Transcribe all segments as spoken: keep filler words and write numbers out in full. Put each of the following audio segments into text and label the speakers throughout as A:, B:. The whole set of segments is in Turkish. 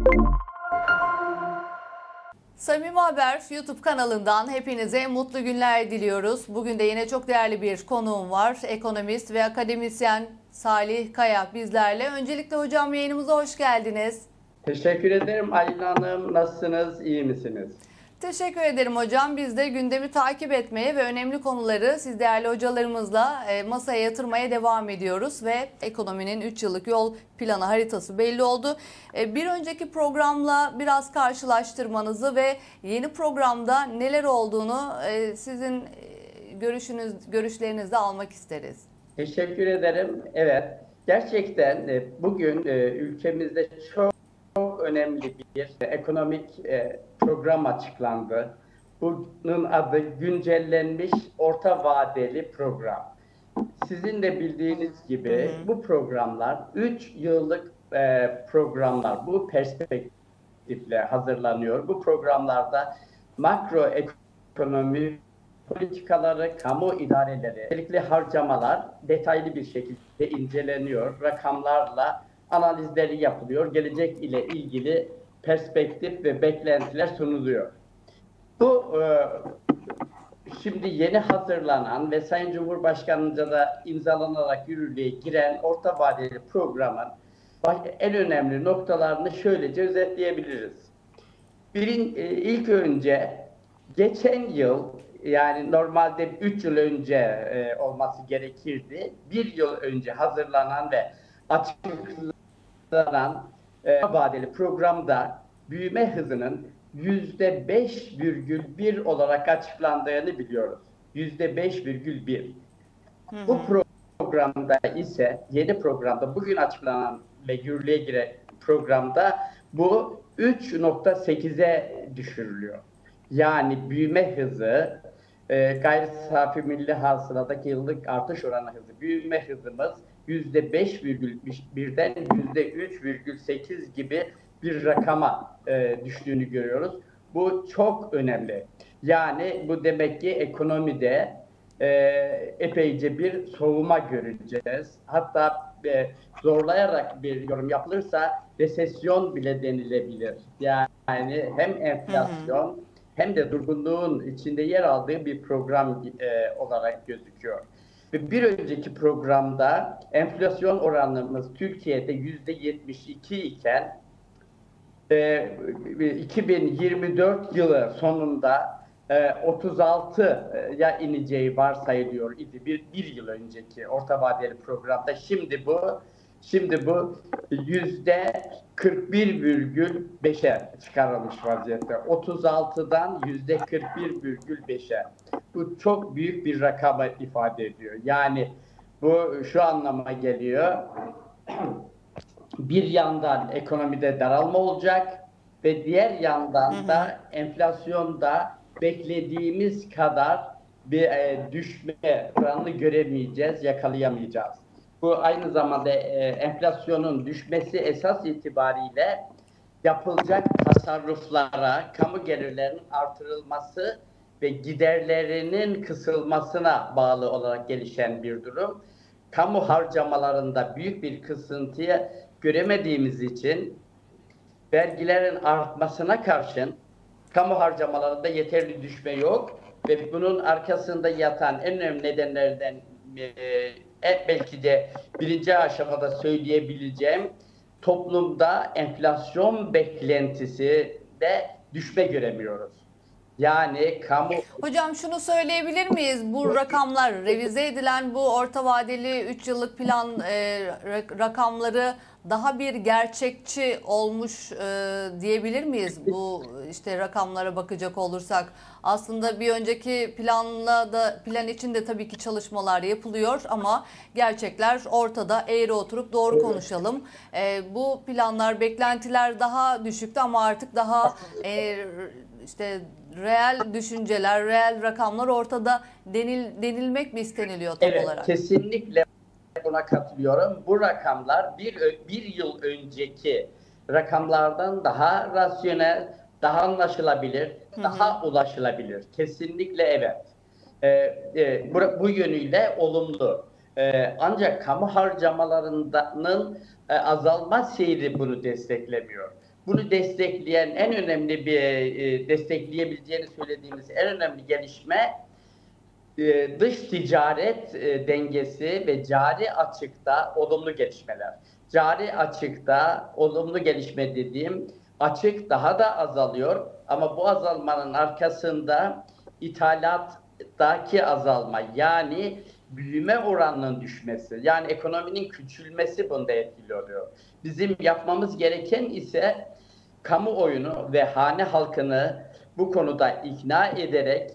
A: Samimi Haber YouTube kanalından hepinize mutlu günler diliyoruz. Bugün de yine çok değerli bir konuğum var. Ekonomist ve akademisyen Salih Kaya bizlerle. Öncelikle hocam yayınımıza hoş geldiniz.
B: Teşekkür ederim Aylin Hanım. Nasılsınız? İyi misiniz?
A: Teşekkür ederim hocam. Biz de gündemi takip etmeye ve önemli konuları siz değerli hocalarımızla masaya yatırmaya devam ediyoruz. Ve ekonominin üç yıllık yol planı haritası belli oldu. Bir önceki programla biraz karşılaştırmanızı ve yeni programda neler olduğunu sizin görüşünüz, görüşlerinizle almak isteriz.
B: Teşekkür ederim. Evet, gerçekten bugün ülkemizde çok Çok önemli bir ekonomik e, program açıklandı. Bunun adı güncellenmiş orta vadeli program. Sizin de bildiğiniz gibi hı hı. bu programlar üç yıllık e, programlar. Bu perspektifle hazırlanıyor. Bu programlarda makroekonomi politikaları, kamu idareleri, özellikle harcamalar detaylı bir şekilde inceleniyor. Rakamlarla analizleri yapılıyor. Gelecek ile ilgili perspektif ve beklentiler sunuluyor. Bu e, şimdi yeni hazırlanan ve Sayın Cumhurbaşkanı'nca da imzalanarak yürürlüğe giren orta vadeli programın en önemli noktalarını şöylece özetleyebiliriz. Birin, e, ilk önce geçen yıl, yani normalde üç yıl önce e, olması gerekirdi. Bir yıl önce hazırlanan ve açıklanan e, vadeli programda büyüme hızının yüzde beş virgül bir olarak açıklandığını biliyoruz. yüzde beş virgül bir. Bu programda ise yeni programda bugün açıklanan ve yürürlüğe giren programda bu üç nokta sekize düşürülüyor. Yani büyüme hızı, e, gayri safi milli hasıladaki yıllık artış oranı hızı, büyüme hızımız yüzde beş virgül birden yüzde üç virgül sekiz gibi bir rakama e, düştüğünü görüyoruz. Bu çok önemli. Yani bu demek ki ekonomide e, epeyce bir soğuma göreceğiz. Hatta e, zorlayarak bir yorum yapılırsa resesyon bile denilebilir. Yani hem enflasyon hı hı. hem de durgunluğun içinde yer aldığı bir program e, olarak gözüküyor. Ve bir önceki programda enflasyon oranımız Türkiye'de yüzde yetmiş iki iken e, iki bin yirmi dört yılı sonunda e, otuz altıya ineceği varsayılıyor idi bir, bir yıl önceki orta vadeli programda. Şimdi bu şimdi bu yüzde kırk bir virgül beşe çıkarılmış vaziyette. otuz altıdan yüzde kırk bir virgül beşe. Bu çok büyük bir rakamı ifade ediyor. Yani bu şu anlama geliyor. Bir yandan ekonomide daralma olacak ve diğer yandan da enflasyonda beklediğimiz kadar bir e, düşme oranını göremeyeceğiz, yakalayamayacağız. Bu aynı zamanda e, enflasyonun düşmesi esas itibariyle yapılacak tasarruflara, kamu gelirlerinin artırılması ve giderlerinin kısılmasına bağlı olarak gelişen bir durum. Kamu harcamalarında büyük bir kısıntıyı göremediğimiz için vergilerin artmasına karşın kamu harcamalarında yeterli düşme yok ve bunun arkasında yatan en önemli nedenlerden e, belki de birinci aşamada söyleyebileceğim toplumda enflasyon beklentisi de düşme göremiyoruz. Yani kamu...
A: Hocam şunu söyleyebilir miyiz? Bu rakamlar, revize edilen bu orta vadeli üç yıllık plan e, rakamları daha bir gerçekçi olmuş e, diyebilir miyiz? Bu işte rakamlara bakacak olursak aslında bir önceki planla da plan için de tabii ki çalışmalar yapılıyor ama gerçekler ortada. Eğri oturup doğru konuşalım. E, bu planlar, beklentiler daha düşüktü ama artık daha e, işte reel düşünceler, reel rakamlar ortada denil, denilmek mi isteniliyor tam
B: evet,
A: olarak?
B: Evet, kesinlikle buna katılıyorum. Bu rakamlar bir, bir yıl önceki rakamlardan daha rasyonel, daha anlaşılabilir, hı hı. daha ulaşılabilir. Kesinlikle evet. Ee, e, bu, bu yönüyle olumlu. Ee, ancak kamu harcamalarının e, azalma seyri bunu desteklemiyor. Bunu destekleyen en önemli bir e, destekleyebileceğini söylediğimiz en önemli gelişme e, dış ticaret e, dengesi ve cari açıkta olumlu gelişmeler. Cari açıkta olumlu gelişme dediğim açık daha da azalıyor ama bu azalmanın arkasında ithalattaki azalma yani büyüme oranının düşmesi yani ekonominin küçülmesi bunda etkili oluyor. Bizim yapmamız gereken ise kamuoyunu ve hane halkını bu konuda ikna ederek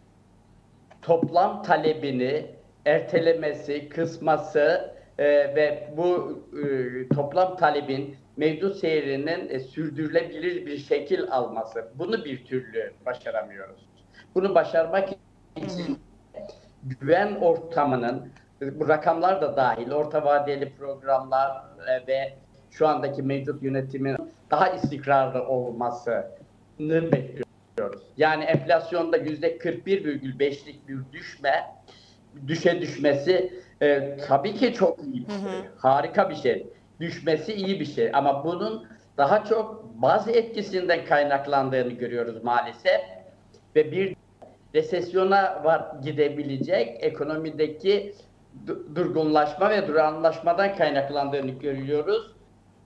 B: toplam talebini ertelemesi, kısması e, ve bu e, toplam talebin mevcut seyrinin e, sürdürülebilir bir şekil alması. Bunu bir türlü başaramıyoruz. Bunu başarmak için güven ortamının, bu rakamlar da dahil, orta vadeli programlar e, ve şu andaki mevcut yönetimin daha istikrarlı olmasını bekliyoruz. Yani enflasyonda yüzde kırk bir virgül beşlik bir düşme, düşe düşmesi e, tabii ki çok iyi bir şey, harika bir şey. Düşmesi iyi bir şey ama bunun daha çok bazı etkisinden kaynaklandığını görüyoruz maalesef ve bir resesyona var gidebilecek ekonomideki durgunlaşma ve durağanlaşmadan kaynaklandığını görüyoruz.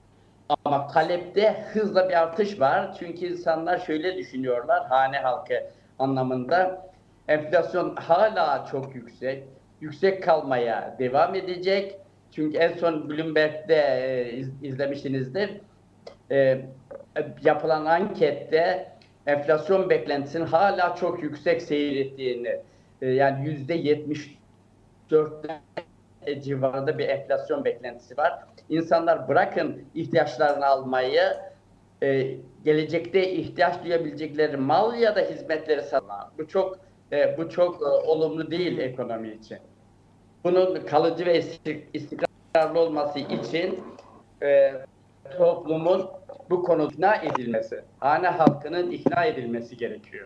B: Ama talepte hızla bir artış var. Çünkü insanlar şöyle düşünüyorlar, hane halkı anlamında. Enflasyon hala çok yüksek. Yüksek kalmaya devam edecek. Çünkü en son Bloomberg'de e, iz, izlemişsinizdir. E, yapılan ankette enflasyon beklentisinin hala çok yüksek seyrettiğini, e, yani yüzde yetmiş dört civarında bir enflasyon beklentisi var. İnsanlar bırakın ihtiyaçlarını almayı, e, gelecekte ihtiyaç duyabilecekleri mal ya da hizmetleri satmak. Bu çok e, bu çok e, olumlu değil ekonomi için. Bunun kalıcı ve istikrarlı olması için e, toplumun bu konuda ikna edilmesi, hane halkının ikna edilmesi gerekiyor.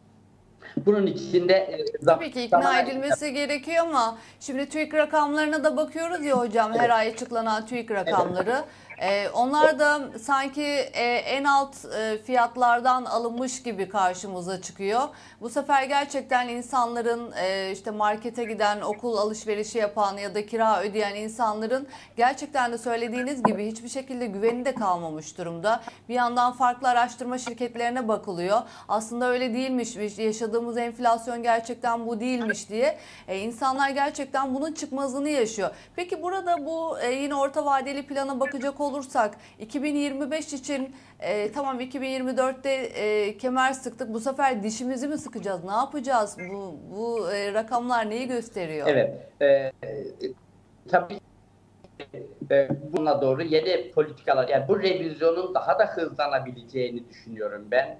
B: Bunun içinde e,
A: tabii ki ikna edilmesi gerekiyor ama şimdi TÜİK rakamlarına da bakıyoruz ya hocam, her ay açıklanan TÜİK rakamları. Ee, onlar da sanki e, en alt e, fiyatlardan alınmış gibi karşımıza çıkıyor. Bu sefer gerçekten insanların e, işte markete giden, okul alışverişi yapan ya da kira ödeyen insanların gerçekten de söylediğiniz gibi hiçbir şekilde güveni de kalmamış durumda. Bir yandan farklı araştırma şirketlerine bakılıyor. Aslında öyle değilmiş, yaşadığımız enflasyon gerçekten bu değilmiş diye. E, insanlar gerçekten bunun çıkmazını yaşıyor. Peki burada bu e, yine orta vadeli plana bakacak olursak iki bin yirmi beş için e, tamam iki bin yirmi dörtte e, kemer sıktık. Bu sefer dişimizi mi sıkacağız? Ne yapacağız? Bu bu e, rakamlar neyi gösteriyor?
B: Evet. E, e, tabii e, buna doğru yeni politikalar, yani bu revizyonun daha da hızlanabileceğini düşünüyorum ben.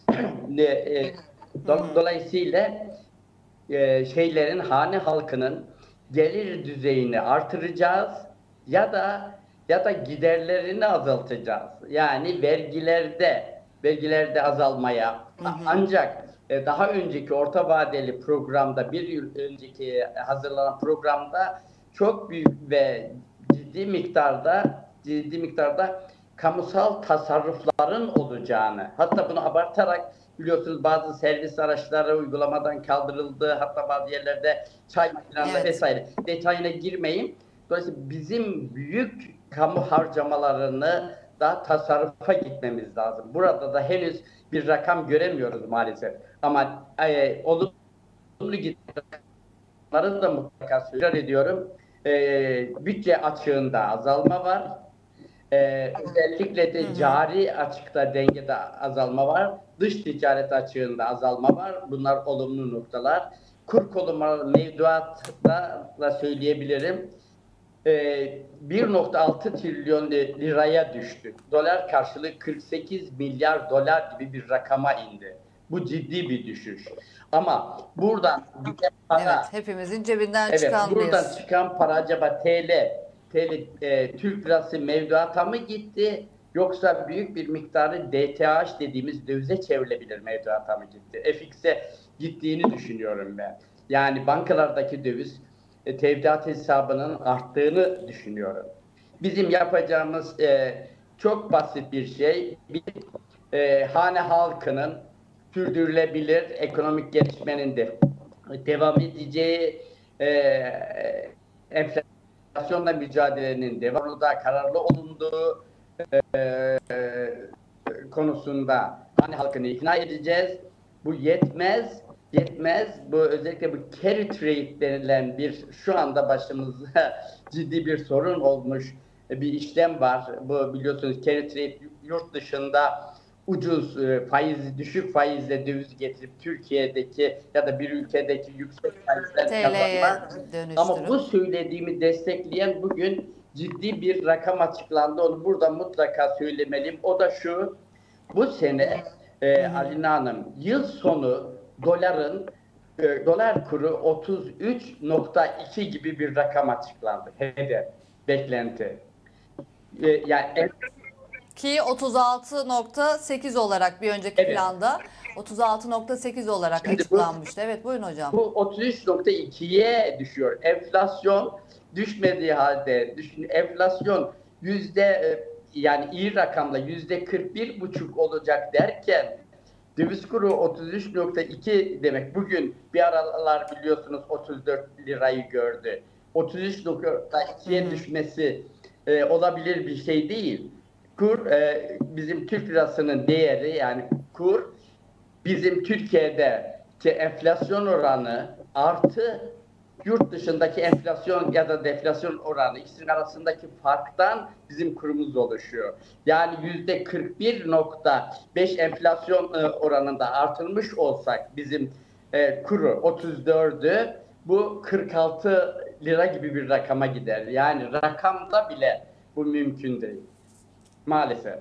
B: e, do, dolayısıyla e, şeylerin, hane halkının gelir düzeyini artıracağız ya da ya da giderlerini azaltacağız. Yani vergilerde vergilerde azalmaya, hı hı. Ancak e, daha önceki orta vadeli programda, bir yıl önceki hazırlanan programda çok büyük ve ciddi miktarda ciddi miktarda kamusal tasarrufların olacağını, hatta bunu abartarak, biliyorsunuz bazı servis araçları uygulamadan kaldırıldı, hatta bazı yerlerde çay makineleri evet. vesaire. Detayına girmeyin. Dolayısıyla bizim büyük kamu harcamalarını da tasarrufa gitmemiz lazım. Burada da henüz bir rakam göremiyoruz maalesef. Ama e, olumlu giderleri da mutlaka söylüyor ediyorum. E, bütçe açığında azalma var. E, özellikle de cari açıkta dengede azalma var. Dış ticaret açığında azalma var. Bunlar olumlu noktalar. Kur korumaları mevduatta da söyleyebilirim. bir nokta altı trilyon liraya düştü. Dolar karşılığı kırk sekiz milyar dolar gibi bir rakama indi. Bu ciddi bir düşüş. Ama buradan para,
A: evet, hepimizin cebinden
B: evet,
A: çıkan
B: buradan
A: bir...
B: çıkan para acaba T L, T L e, Türk lirası mevduata mı gitti? Yoksa büyük bir miktarı D T H dediğimiz dövize çevrilebilir mevduata mı gitti? F X'e gittiğini düşünüyorum ben. Yani bankalardaki döviz E, tevdiat hesabının arttığını düşünüyorum. Bizim yapacağımız e, çok basit bir şey. Bir e, hane halkının sürdürülebilir ekonomik gelişmenin de devam edeceği, e, enflasyonla mücadelenin devamında kararlı olunduğu e, konusunda hane halkını ikna edeceğiz. Bu yetmez. Yetmez. Bu özellikle bu carry trade denilen bir şu anda başımızda ciddi bir sorun olmuş bir işlem var. Bu biliyorsunuz carry trade yurt dışında ucuz faiz, düşük faizle döviz getirip Türkiye'deki ya da bir ülkedeki yüksek faizden kazanmak. Ama bu söylediğimi destekleyen bugün ciddi bir rakam açıklandı. Onu burada mutlaka söylemeliyim. O da şu: bu sene e, Alina Hanım, yıl sonu doların e, dolar kuru otuz üç nokta iki gibi bir rakam açıklandı. Hedef, beklenti. E, yani
A: ki otuz altı nokta sekiz olarak bir önceki evet. planda otuz altı nokta sekiz olarak Şimdi açıklanmıştı. Bu, evet buyurun hocam.
B: Bu otuz üç nokta ikiye düşüyor. Enflasyon düşmediği halde düşün, enflasyon yüzde yani iyi rakamla yüzde kırk bir buçuk olacak derken döviz kuru otuz üç nokta iki demek. Bugün bir aralar biliyorsunuz otuz dört lirayı gördü. otuz üç nokta ikiye düşmesi e, olabilir bir şey değil. Kur e, bizim Türk lirasının değeri, yani kur bizim Türkiye'deki enflasyon oranı artı yurt dışındaki enflasyon ya da deflasyon oranı, ikisinin arasındaki farktan bizim kurumuz oluşuyor. Yani yüzde kırk bir nokta beş enflasyon oranında artırmış olsak bizim e, kuru otuz dördü, bu kırk altı lira gibi bir rakama gider. Yani rakamda bile bu mümkün değil. Maalesef.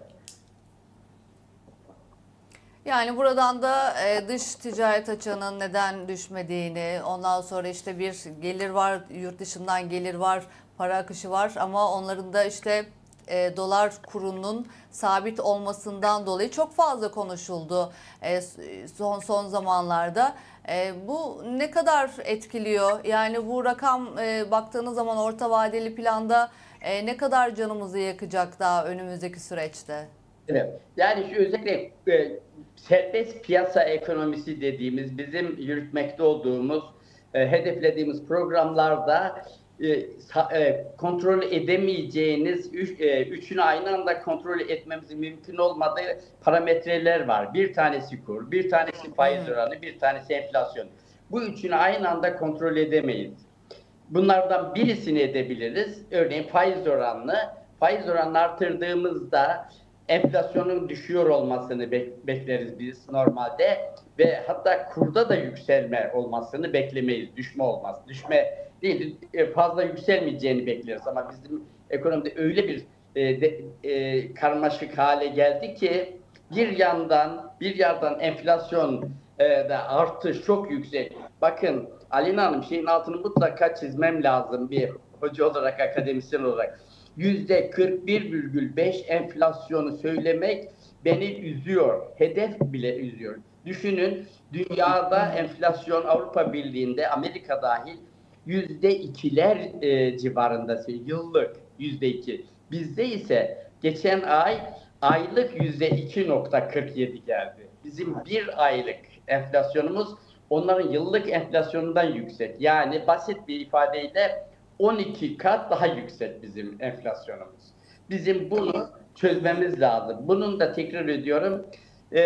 A: Yani buradan da e, dış ticaret açığının neden düşmediğini, ondan sonra işte bir gelir var, yurt dışından gelir var, para akışı var ama onların da işte e, dolar kurunun sabit olmasından dolayı çok fazla konuşuldu e, son son zamanlarda. E, bu ne kadar etkiliyor? Yani bu rakam e, baktığınız zaman orta vadeli planda e, ne kadar canımızı yakacak daha önümüzdeki süreçte?
B: Evet. Yani şu özellikle e, serbest piyasa ekonomisi dediğimiz bizim yürütmekte olduğumuz, e, hedeflediğimiz programlarda e, sa, e, kontrol edemeyeceğiniz, üç, e, üçünü aynı anda kontrol etmemizin mümkün olmadığı parametreler var. Bir tanesi kur, bir tanesi faiz oranı, bir tanesi enflasyon. Bu üçünü aynı anda kontrol edemeyiz. Bunlardan birisini edebiliriz. Örneğin faiz oranını, faiz oranını artırdığımızda enflasyonun düşüyor olmasını bekleriz biz normalde ve hatta kurda da yükselme olmasını beklemeyiz. Düşme olmaz. Düşme değil, fazla yükselmeyeceğini bekleriz ama bizim ekonomide öyle bir e, de, e, karmaşık hale geldi ki bir yandan bir yandan enflasyon e, da artış çok yüksek. Bakın Alina Hanım, şeyin altını mutlaka çizmem lazım bir hoca olarak, akademisyen olarak. yüzde kırk bir virgül beş enflasyonu söylemek beni üzüyor. Hedef bile üzüyor. Düşünün, dünyada enflasyon Avrupa Birliği'nde, Amerika dahil yüzde ikiler e, civarında, yıllık yüzde iki. Bizde ise geçen ay aylık yüzde iki nokta kırk yedi geldi. Bizim bir aylık enflasyonumuz onların yıllık enflasyonundan yüksek. Yani basit bir ifadeyle on iki kat daha yüksek bizim enflasyonumuz. Bizim bunu çözmemiz lazım. Bunun da tekrar ediyorum e,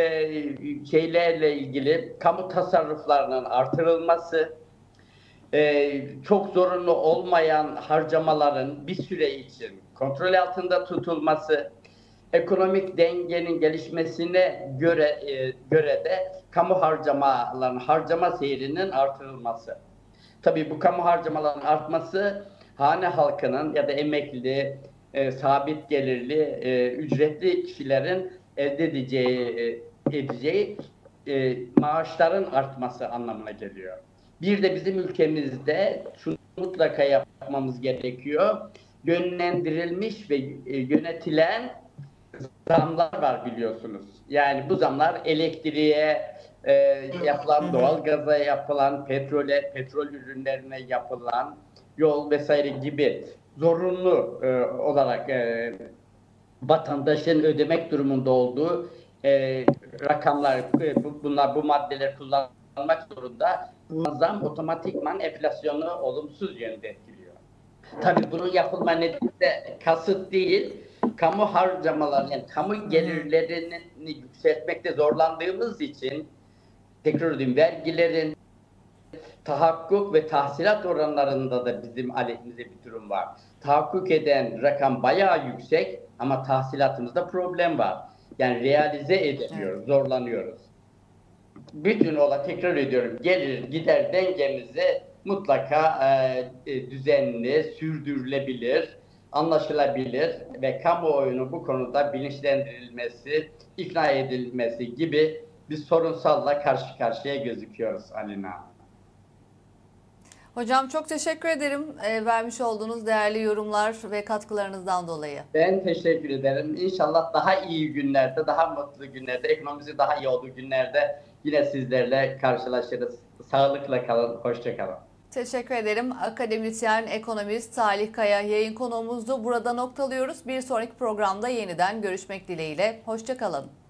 B: şeylerle ilgili kamu tasarruflarının artırılması, e, çok zorunlu olmayan harcamaların bir süre için kontrol altında tutulması, ekonomik dengenin gelişmesine göre e, göre de kamu harcamalarının, harcama seyrinin artırılması. Tabii bu kamu harcamalarının artması hane halkının ya da emekli, e, sabit gelirli, e, ücretli kişilerin elde edeceği, e, edeceği e, maaşların artması anlamına geliyor. Bir de bizim ülkemizde şunu mutlaka yapmapmamız gerekiyor. Yönlendirilmiş ve e, yönetilen zamlar var biliyorsunuz. Yani bu zamlar elektriğe e, yapılan, doğalgaza yapılan, petrole, petrol ürünlerine yapılan, yol vesaire gibi zorunlu e, olarak e, vatandaşın ödemek durumunda olduğu e, rakamlar, e, bu, bunlar bu maddeleri kullanmak zorunda. Bu zam otomatikman enflasyonu olumsuz yönde etkiliyor. Tabii bunun yapılma nedeni de kasıt değil, kamu harcamaları, yani kamu gelirlerini yükseltmekte zorlandığımız için, tekrar edeyim, vergilerin tahakkuk ve tahsilat oranlarında da bizim aleyhimize bir durum var. Tahakkuk eden rakam bayağı yüksek ama tahsilatımızda problem var. Yani realize edemiyoruz, zorlanıyoruz. Bütün ola tekrar ediyorum, gelir gider dengemizi mutlaka e, e, düzenli, sürdürülebilir, anlaşılabilir ve kamuoyunun bu konuda bilinçlendirilmesi, ikna edilmesi gibi bir sorunsalla karşı karşıya gözüküyoruz Alina.
A: Hocam çok teşekkür ederim e, vermiş olduğunuz değerli yorumlar ve katkılarınızdan dolayı.
B: Ben teşekkür ederim. İnşallah daha iyi günlerde, daha mutlu günlerde, ekonomisi daha iyi olduğu günlerde yine sizlerle karşılaşırız. Sağlıkla kalın, hoşça kalın.
A: Teşekkür ederim. Akademisyen, ekonomist Salih Kaya yayın konuğumuzdu. Burada noktalıyoruz. Bir sonraki programda yeniden görüşmek dileğiyle. Hoşça kalın.